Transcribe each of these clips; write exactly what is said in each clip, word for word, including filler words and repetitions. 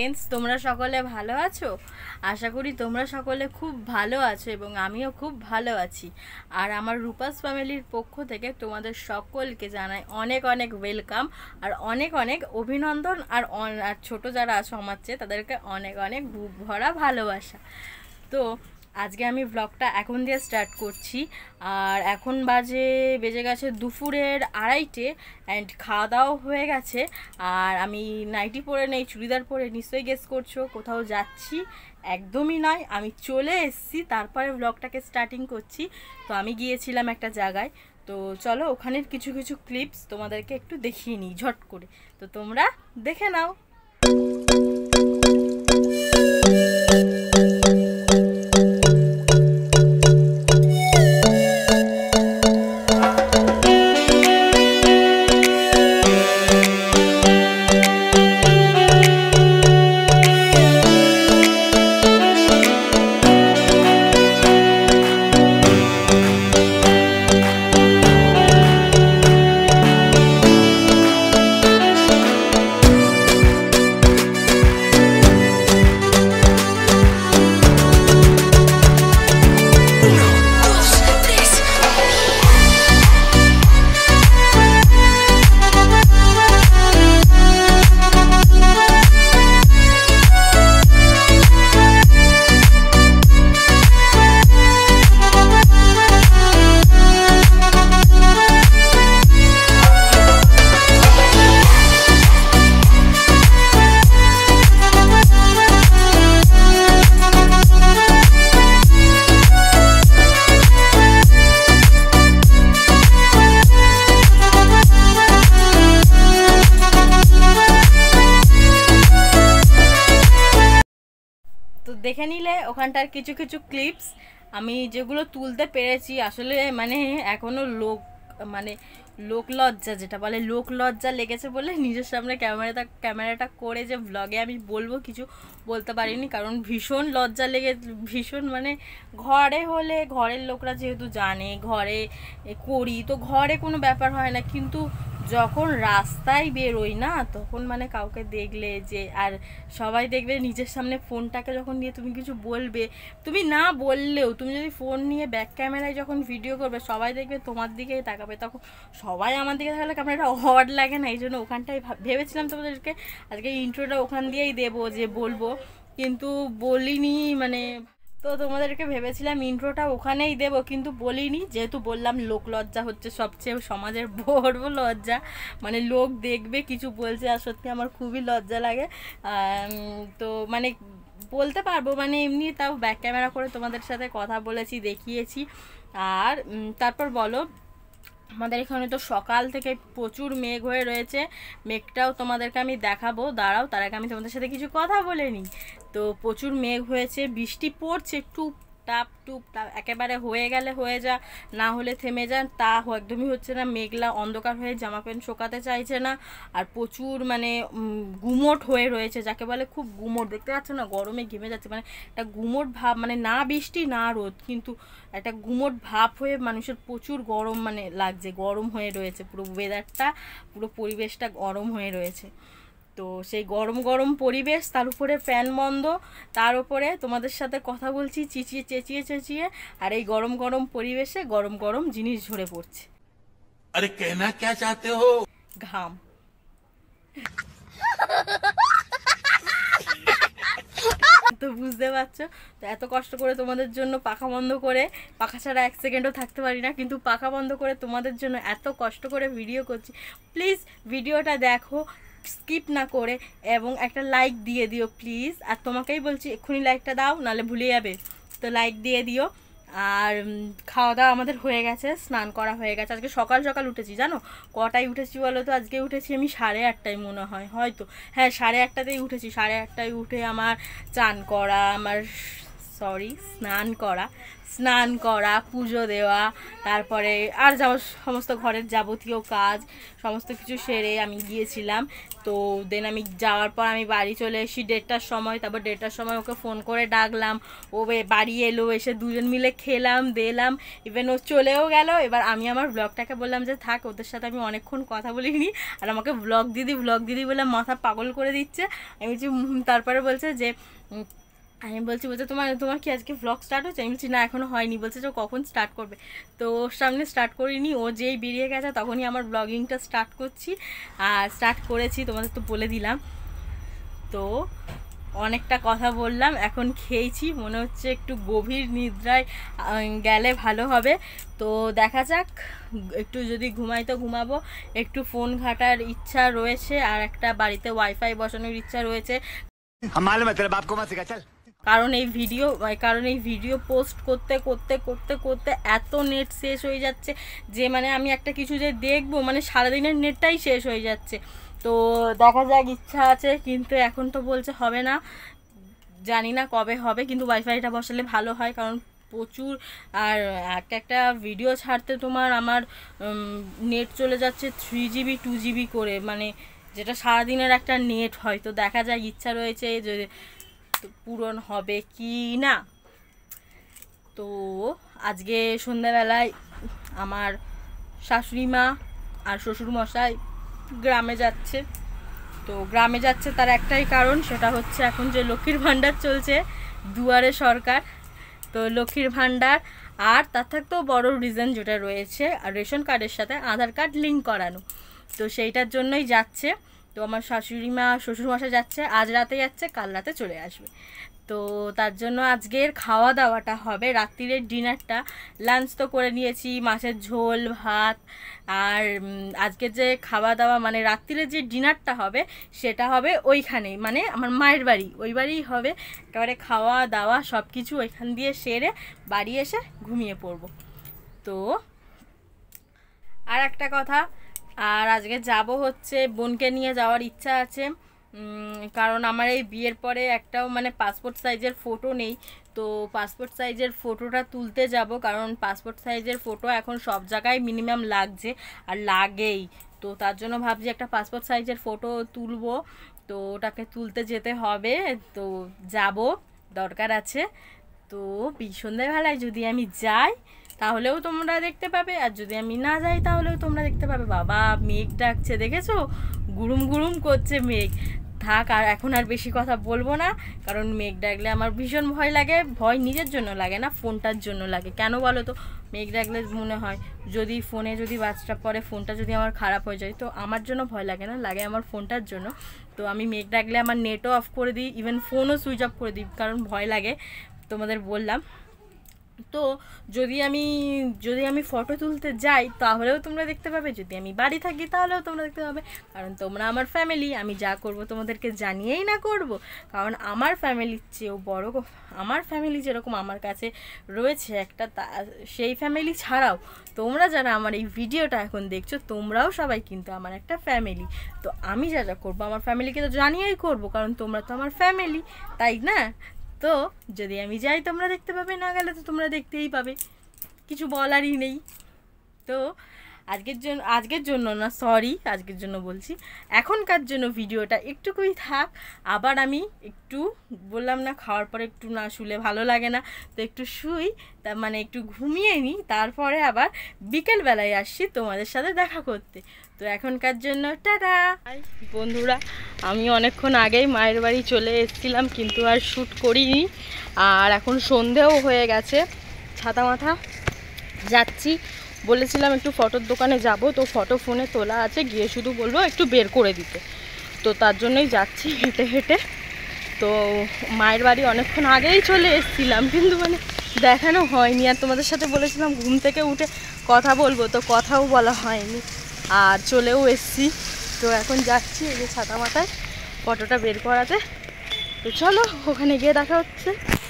Friends, তোমরা সকলে ভালো আছো? আশা করি তোমরা সকলে খুব ভালো আছো এবং আমিও খুব ভালো আছি। আর আমার রূপাস ফ্যামিলির পক্ষ থেকে তোমাদের সকলকে জানাই অনেক অনেক ওয়েলকাম আর অনেক অনেক অভিনন্দন। আর আর ছোটো যারা আছো আমার চেয়ে তাদেরকে অনেক অনেক বুক ভরা ভালোবাসা। তো আজকে আমি ব্লগটা এখন দিয়ে স্টার্ট করছি। আর এখন বাজে বেজে গেছে দুপুরের আড়াইটে অ্যান্ড খাওয়া দাওয়া হয়ে গেছে। আর আমি নাইটি পরে নেই, চুড়িদার পরে, নিশ্চয়ই গেস করছো কোথাও যাচ্ছি। একদমই নয়, আমি চলে এসেছি, তারপরে ব্লগটাকে স্টার্টিং করছি। তো আমি গিয়েছিলাম একটা জায়গায়, তো চলো ওখানের কিছু কিছু ক্লিপস তোমাদেরকে একটু দেখিয়ে নিই ঝট করে। তো তোমরা দেখে নাও। তো দেখে নিলে ওখানটার কিছু কিছু ক্লিপস আমি যেগুলো তুলতে পেরেছি। আসলে মানে এখনও লোক মানে লোক লজ্জা, যেটা বলে লোক লজ্জা লেগেছে বলে নিজের সামনে ক্যামেরাটা ক্যামেরাটা করে যে ব্লগে আমি বলবো কিছু বলতে পারিনি, কারণ ভীষণ লজ্জা লেগে ভীষণ মানে ঘরে হলে ঘরের লোকরা যেহেতু জানে ঘরে করি, তো ঘরে কোনো ব্যাপার হয় না, কিন্তু যখন রাস্তায় বেরোই না তখন মানে কাউকে দেখলে যে আর সবাই দেখবে নিজের সামনে ফোনটাকে যখন নিয়ে তুমি কিছু বলবে, তুমি না বললেও তুমি যদি ফোন নিয়ে ব্যাক ক্যামেরায় যখন ভিডিও করবে সবাই দেখবে তোমার দিকেই তাকাবে, তখন সবাই আমার দিকে তাহলে ক্যামেরাটা অড লাগে না। এই জন্য ওখানটায় ভেবেছিলাম তোমাদেরকে আজকে ইন্ট্রোটা ওখান দিয়েই দেবো, যে বলবো, কিন্তু বলিনি। মানে তো তোমাদেরকে ভেবেছিলাম ইন্ট্রোটা ওখানেই দেবো, কিন্তু বলিনি, যেহেতু বললাম লোক লজ্জা হচ্ছে সবচেয়ে সমাজের বড় লজ্জা, মানে লোক দেখবে কিছু বলছে আর সত্যি আমার খুবই লজ্জা লাগে। তো মানে বলতে পারবো মানে এমনি তাও ব্যাক ক্যামেরা করে তোমাদের সাথে কথা বলেছি, দেখিয়েছি। আর তারপর বলো, আমাদের এখানে তো সকাল থেকে প্রচুর মেঘ হয়ে রয়েছে, মেঘটাও তোমাদেরকে আমি দেখাবো, দাঁড়াও তার আগে আমি তোমাদের সাথে কিছু কথা বলে নিই। তো প্রচুর মেঘ হয়েছে, বৃষ্টি পড়ছে টুপ টাপ টুপ টাপ, একেবারে হয়ে গেলে হয়ে যা, না হলে থেমে যান, তা একদমই হচ্ছে না। মেঘলা অন্ধকার হয়ে জামা প্যান্ট শোকাতে চাইছে না, আর প্রচুর মানে গুমোট হয়ে রয়েছে, যাকে বলে খুব গুমোট, দেখতে পাচ্ছ না গরমে ঘেমে যাচ্ছে, মানে একটা গুমোট ভাব, মানে না বৃষ্টি না রোদ, কিন্তু একটা গুমোট ভাব হয়ে মানুষের প্রচুর গরম মানে লাগছে, গরম হয়ে রয়েছে, পুরো ওয়েদারটা পুরো পরিবেশটা গরম হয়ে রয়েছে। তো সেই গরম গরম পরিবেশ, তার উপরে ফ্যান বন্ধ, তার উপরে তোমাদের সাথে কথা বলছি চিচিয়ে চেঁচিয়ে চেঁচিয়ে, আর এই গরম গরম পরিবেশে গরম গরম জিনিস ঝরে পড়ছে। আরে কেনা কে চাতে হো? ঘাম। তো বুঝতে পারছো, তো এত কষ্ট করে তোমাদের জন্য পাখা বন্ধ করে, পাখা ছাড়া এক সেকেন্ডও থাকতে পারি না, কিন্তু পাখা বন্ধ করে তোমাদের জন্য এত কষ্ট করে ভিডিও করছি। প্লিজ ভিডিওটা দেখো স্কিপ না করে এবং একটা লাইক দিয়ে দিও প্লিজ। আর তোমাকেই বলছি এক্ষুনি লাইকটা দাও, নাহলে ভুলে যাবে। তো লাইক দিয়ে দিও। আর খাওয়া দাওয়া আমাদের হয়ে গেছে, স্নান করা হয়ে গেছে। আজকে সকাল সকাল উঠেছি, জানো কটায় উঠেছি বলো তো? আজকে উঠেছি আমি সাড়ে আটটায় মনে হয়, হয়তো হ্যাঁ সাড়ে আটটাতেই উঠেছি। সাড়ে আটটায় উঠে আমার চান করা, আমার সরি স্নান করা স্নান করা পুজো দেওয়া, তারপরে আর যা সমস্ত ঘরের যাবতীয় কাজ সমস্ত কিছু সেরে আমি গিয়েছিলাম। তো দেন আমি যাওয়ার পর আমি বাড়ি চলে এসেছি দেড়টার সময়। তারপর দেড়টার সময় ওকে ফোন করে ডাকলাম, ও বাড়ি এলো, এসে দুজন মিলে খেলাম দিলাম, ইভেন ও চলেও গেল। এবার আমি আমার ব্লগটাকে বললাম যে থাক, ওদের সাথে আমি অনেকক্ষণ কথা বলিনি, আর আমাকে ব্লগ দিদি ব্লগ দিদি বলে মাথা পাগল করে দিচ্ছে। আমি বলছি তারপরে বলছে যে আমি বলছি বলছে তোমার তোমার কি আজকে ব্লগ স্টার্ট হচ্ছে? আমি বলছি না এখনও হয়নি। বলছে যে কখন স্টার্ট করবে? তো ওর সামনে স্টার্ট করিনি, ও যেই বেরিয়ে গেছে তখনই আমার ব্লগিংটা স্টার্ট করছি। আর স্টার্ট করেছি, তোমাদের তো বলে দিলাম। তো অনেকটা কথা বললাম, এখন খেয়েছি, মনে হচ্ছে একটু গভীর নিদ্রায় গেলে ভালো হবে। তো দেখা যাক, একটু যদি ঘুমাই তো ঘুমাবো, একটু ফোন ঘাটার ইচ্ছা রয়েছে, আর একটা বাড়িতে ওয়াইফাই বসানোর ইচ্ছা রয়েছে। কারণ এই ভিডিও কারণ এই ভিডিও পোস্ট করতে করতে করতে করতে এত নেট শেষ হয়ে যাচ্ছে যে মানে আমি একটা কিছু যে দেখবো মানে সারাদিনের নেটটাই শেষ হয়ে যাচ্ছে। তো দেখা যাক, ইচ্ছা আছে, কিন্তু এখন তো বলছে হবে না, জানি না কবে হবে। কিন্তু ওয়াইফাইটা বসালে ভালো হয়, কারণ প্রচুর আর একটা একটা ভিডিও ছাড়তে তোমার আমার নেট চলে যাচ্ছে থ্রি জিবি টু জিবি করে, মানে যেটা সারাদিনের একটা নেট হয়। তো দেখা যায়, ইচ্ছা রয়েছে যে পূরণ হবে কি না। তো আজকে সন্ধ্যাবেলায় আমার শাশুড়ি মা আর শ্বশুর মশাই গ্রামে যাচ্ছে। তো গ্রামে যাচ্ছে তার একটাই কারণ, সেটা হচ্ছে এখন যে লক্ষ্মীর ভাণ্ডার চলছে দুয়ারে সরকার, তো লক্ষ্মীর ভাণ্ডার, আর তার থাকতেও বড় রিজন যেটা রয়েছে আর রেশন কার্ডের সাথে আধার কার্ড লিঙ্ক করানো, তো সেইটার জন্যই যাচ্ছে। তো আমার শাশুড়ি মা শ্বশুরমশাই যাচ্ছে, আজ রাতে যাচ্ছে, কাল রাতে চলে আসবে। তো তার জন্য আজকের খাওয়া দাওয়াটা হবে রাত্রিরের ডিনারটা। লাঞ্চ তো করে নিয়েছি, মাছের ঝোল ভাত, আর আজকের যে খাওয়া দাওয়া মানে রাত্রিরে যে ডিনারটা হবে সেটা হবে ওইখানেই, মানে আমার মায়ের বাড়ি, ওই বাড়িই হবে। একেবারে খাওয়া দাওয়া সব কিছু ওইখান দিয়ে সেরে বাড়ি এসে ঘুমিয়ে পড়ব। তো আর একটা কথা, আর আজকে যাব হচ্ছে বোনকে নিয়ে যাওয়ার ইচ্ছা আছে, কারণ আমার এই বিয়ের পরে একটাও মানে পাসপোর্ট সাইজের ফটো নেই। তো পাসপোর্ট সাইজের ফটোটা তুলতে যাব, কারণ পাসপোর্ট সাইজের ফটো এখন সব জায়গায় মিনিমাম লাগছে আর লাগেই। তো তার জন্য ভাবছি একটা পাসপোর্ট সাইজের ফটো তুলবো, তো ওটাকে তুলতে যেতে হবে। তো যাব, দরকার আছে। তো সন্ধ্যাবেলায় যদি আমি যাই তাহলেও তোমরা দেখতে পাবে, আর যদি আমি না যাই তাহলেও তোমরা দেখতে পাবে। বাবা মেঘ ডাকছে, দেখেছো? গুরুম গুরুম করছে মেঘ। থাক, আর এখন আর বেশি কথা বলবো না, কারণ মেঘ ডাকলে আমার ভীষণ ভয় লাগে। ভয় নিজের জন্য লাগে না, ফোনটার জন্য লাগে। কেন বলো তো? মেঘ ডাকলে মনে হয় যদি ফোনে যদি বাজটা পড়ে, ফোনটা যদি আমার খারাপ হয়ে যায়, তো আমার জন্য ভয় লাগে না, লাগে আমার ফোনটার জন্য। তো আমি মেঘ ডাকলে আমার নেটও অফ করে দিই, ইভেন ফোনও সুইচ অফ করে দিই, কারণ ভয় লাগে, তোমাদের বললাম। তো যদি আমি যদি আমি ফটো তুলতে যাই তাহলেও তোমরা দেখতে পাবে, যদি আমি বাড়ি থাকি তাহলেও তোমরা দেখতে পাবে, কারণ তোমরা আমার ফ্যামিলি। আমি যা করব তোমাদেরকে জানিয়েই না করব, কারণ আমার ফ্যামিলির চেয়েও বড়, আমার ফ্যামিলি যেরকম আমার কাছে রয়েছে একটা, তা সেই ফ্যামিলি ছাড়াও তোমরা যারা আমার এই ভিডিওটা এখন দেখছো তোমরাও সবাই কিন্তু আমার একটা ফ্যামিলি। তো আমি যা যা করবো আমার ফ্যামিলিকে তো জানিয়েই করব, কারণ তোমরা তো আমার ফ্যামিলি, তাই না? তো যদি আমি যাই তোমরা দেখতে পাবে, না গেলে তো তোমরা দেখতেই পাবে, কিছু বলারই নেই। তো আজকের জন্য আজকের জন্য না সরি আজকের জন্য বলছি, এখনকার জন্য ভিডিওটা একটুকুই থাক। আবার আমি একটু বললাম না, খাওয়ার পরে একটু না শুলে ভালো লাগে না, তো একটু শুই, তার মানে একটু ঘুমিয়ে নিই, তারপরে আবার বিকেলবেলায় আসছি তোমাদের সাথে দেখা করতে। তো এখনকার জন্য টাটা বন্ধুরা। আমি অনেকক্ষণ আগেই মায়ের বাড়ি চলে এসেছিলাম, কিন্তু আর শ্যুট করিনি। আর এখন সন্ধেও হয়ে গেছে, ছাতা মাথা যাচ্ছি। বলেছিলাম একটু ফটোর দোকানে যাব, তো ফটো ফোনে তোলা আছে, গিয়ে শুধু বলবো একটু বের করে দিতে। তো তার জন্যই যাচ্ছি হেঁটে হেঁটে। তো মায়ের বাড়ি অনেকক্ষণ আগেই চলে এসেছিলাম, কিন্তু মানে দেখানো হয়নি। আর তোমাদের সাথে বলেছিলাম ঘুম থেকে উঠে কথা বলবো, তো কথাও বলা হয়নি, আর চলেও এসছি। তো এখন যাচ্ছি এই যে ছাতা মাথায় ফটোটা বের করাতে। তো চলো ওখানে গিয়ে দেখা হচ্ছে।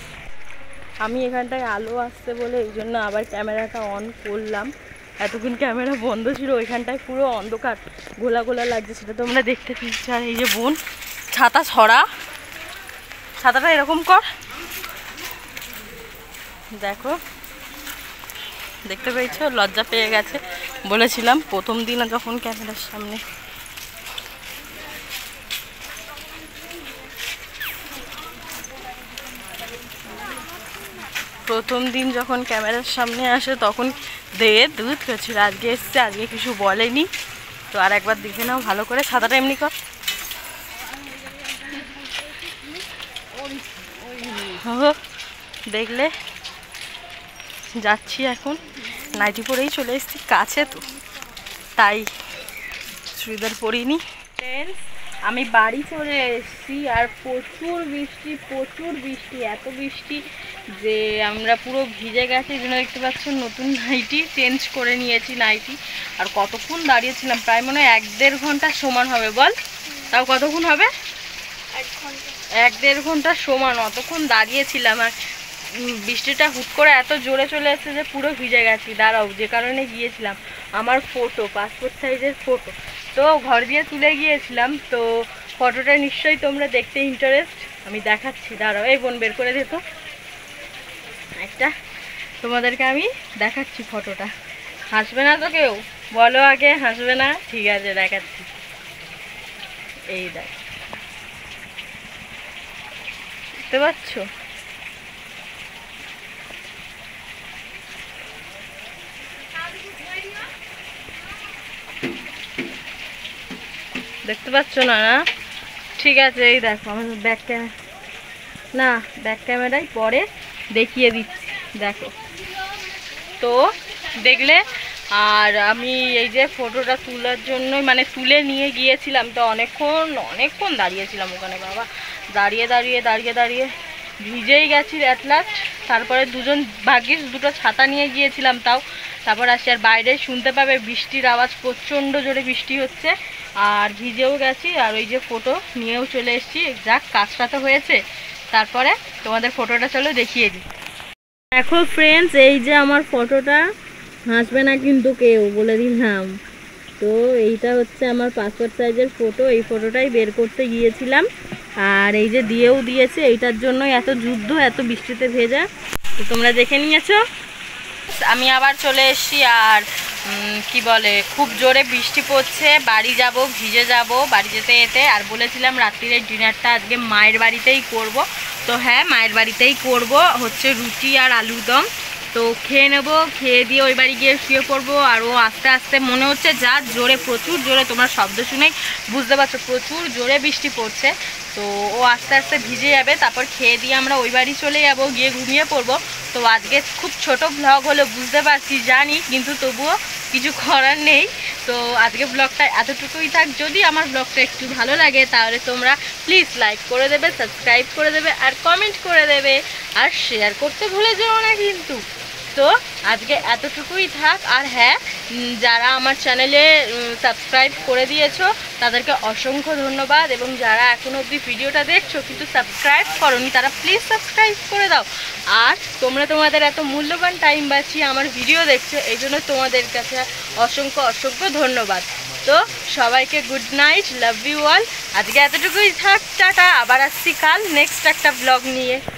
আমি এখানটায় আলো আসছে বলে এই জন্য আবার ক্যামেরাটা অন করলাম, এতক্ষণ ক্যামেরা বন্ধ ছিল। ওইখানটায় পুরো অন্ধকার, গোলা গোলা লাগছে, সেটা তোমরা দেখতে পেয়েছি। আর এই যে বোন ছাতা ছড়া, ছাতাটা এরকম কর, দেখো, দেখতে পেয়েছো, লজ্জা পেয়ে গেছে। বলেছিলাম প্রথম দিন যখন ক্যামেরার সামনে। প্রথম দিন যখন ক্যামেরার সামনে আসে তখন দিয়ে দুধ খেয়েছিল, আজকে এসছে, আজকে কিছু বলেনি। তো আর একবার দেখে নাও ভালো করে, সাদাটা এমনি কর। ও দেখলে, যাচ্ছি এখন, নাইটি পরেই চলে এসেছি, কাছে তো তাই চুড়িদার পরিনি। আমি বাড়ি চলে এসেছি আর প্রচুর বৃষ্টি, প্রচুর বৃষ্টি, এত বৃষ্টি যে আমরা পুরো ভিজে গেছি। এই জন্য দেখতে পাচ্ছ নতুন নাইটি চেঞ্জ করে নিয়েছি নাইটি। আর কতক্ষণ দাঁড়িয়েছিলাম, প্রায় মনে হয় এক দেড় ঘন্টা সমান হবে, বল তাও কতক্ষণ হবে? এক ঘন্টা, এক দেড় ঘন্টা সমান অতক্ষণ দাঁড়িয়েছিলাম। আর বৃষ্টিটা হুট করে এত জোরে চলে এসেছে যে পুরো ভিজে গেছি। দাঁড়াও, যে কারণে গিয়েছিলাম, আমার ফটো, পাসপোর্ট সাইজের ফটো তো ঘর দিয়ে তুলে গিয়েছিলাম। তো ফটোটা নিশ্চয়ই তোমরা দেখতে ইন্টারেস্ট, আমি দেখাচ্ছি, দাঁড়াও। এই বোন বের করে দে তো একটা, তোমাদেরকে আমি দেখাচ্ছি ফটোটা। হাসবে না তো কেউ? বলো আগে, হাসবে না? ঠিক আছে, দেখাচ্ছি। এই দেখ, দেখতে পাচ্ছ? দেখতে পাচ্ছ না? না ঠিক আছে, এই দেখো আমার ব্যাক ক্যামেরা, না ব্যাক ক্যামেরায় পরে দেখিয়ে দিচ্ছি, দেখো তো দেখলে। আর আমি এই যে ফটোটা তোলার জন্য মানে তুলে নিয়ে গিয়েছিলাম, তো অনেকক্ষণ অনেকক্ষণ দাঁড়িয়েছিলাম ওখানে, বাবা দাঁড়িয়ে দাঁড়িয়ে দাঁড়িয়ে দাঁড়িয়ে ভিজেই গেছি অ্যাট লাস্ট। তারপরে দুজন ভাগ্যিস দুটো ছাতা নিয়ে গিয়েছিলাম, তাও তারপর আসি। আর বাইরে শুনতে পাবে বৃষ্টির আওয়াজ, প্রচণ্ড জোরে বৃষ্টি হচ্ছে, আর ভিজেও গেছি। আর ওই যে ফটো নিয়েও চলে এসেছি, যাক কাজটা তো হয়েছে। তারপরে তোমাদের ফটোটা চলো দেখিয়ে দিই। দেখো ফ্রেন্ডস, এই যে আমার ফটোটা, হাসবে না কিন্তু কেউ, বলে দিলাম। তো এইটা হচ্ছে আমার পাসপোর্ট সাইজের ফটো, এই ফটোটাই বের করতে গিয়েছিলাম। আর এই যে দিয়েও দিয়েছে, এইটার জন্যই এত যুদ্ধ, এত বৃষ্টিতে ভেজা। তো তোমরা দেখে নিয়েছো। আমি আবার চলে এসেছি, আর কি বলে, খুব জোরে বৃষ্টি পড়ছে, বাড়ি যাব, ভিজে যাব বাড়ি যেতে যেতে। আর বলেছিলাম রাত্রির ডিনারটা আজকে মায়ের বাড়িতেই করব। তো হ্যাঁ, মায়ের বাড়িতেই করব, হচ্ছে রুটি আর আলুর দম। তো খেয়ে নেবো, খেয়ে দিয়ে ওই বাড়ি গিয়ে শুয়ে পড়বো। আর ও আস্তে আস্তে মনে হচ্ছে যা জোরে, প্রচুর জোরে, তোমরা শব্দ শুনেই বুঝতে পারছো প্রচুর জোরে বৃষ্টি পড়ছে। তো ও আস্তে আস্তে ভিজে যাবে, তারপর খেয়ে দিয়ে আমরা ওই বাড়ি চলে যাবো, গিয়ে ঘুমিয়ে পড়বো। তো আজকে খুব ছোট ব্লগ হলো বুঝতে পারছি, জানি, কিন্তু তবুও কিছু করার নেই। তো আজকে ব্লগটা এতটুকুই থাক। যদি আমার ব্লগটা একটু ভালো লাগে তাহলে তোমরা প্লিজ লাইক করে দেবে, সাবস্ক্রাইব করে দেবে, আর কমেন্ট করে দেবে, আর শেয়ার করতে ভুলে যেও না কিন্তু। তো আজকে এতটুকুই থাক। আর হ্যাঁ, যারা আমার চ্যানেলে সাবস্ক্রাইব করে দিয়েছো তাদেরকে অসংখ্য ধন্যবাদ, এবং যারা এখনও অবধি ভিডিওটা দেখছো কিন্তু সাবস্ক্রাইব করোনি তারা প্লিজ সাবস্ক্রাইব করে দাও। আর তোমরা তোমাদের এত মূল্যবান টাইম বাঁচিয়ে আমার ভিডিও দেখছো, এই জন্য তোমাদের কাছে অসংখ্য অসংখ্য ধন্যবাদ। তো সবাইকে good night, love you all. আজকে এতটুকুই থাক, টাটা। আবার আসছি কাল নেক্সট একটা ব্লগ নিয়ে।